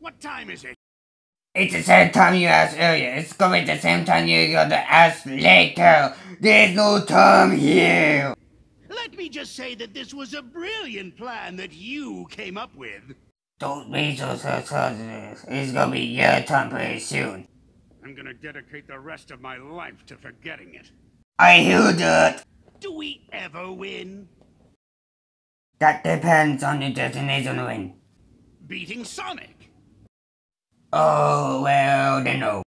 What time is it? It's the same time you asked earlier. It's gonna be the same time you're gonna ask later. There's no time here. Let me just say that this was a brilliant plan that you came up with. Don't be so sensitive. It's gonna be your time pretty soon. I'm gonna dedicate the rest of my life to forgetting it. I hear that. Do we ever win? That depends on the destination win. Beating Sonic. Oh, well, then no.